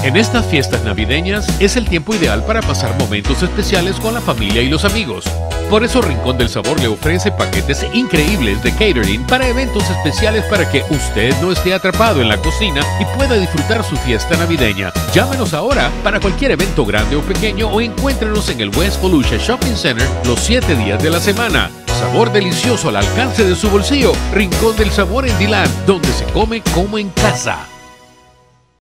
En estas fiestas navideñas es el tiempo ideal para pasar momentos especiales con la familia y los amigos. Por eso Rincón del Sabor le ofrece paquetes increíbles de catering para eventos especiales para que usted no esté atrapado en la cocina y pueda disfrutar su fiesta navideña. Llámenos ahora para cualquier evento grande o pequeño o encuéntrenos en el West Volusia Shopping Center los 7 días de la semana. Sabor delicioso al alcance de su bolsillo. Rincón del Sabor en Dillard, donde se come como en casa.